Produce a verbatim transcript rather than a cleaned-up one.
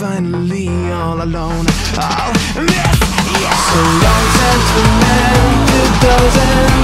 finally all alone. I'll miss you. So long sentiment, it doesn't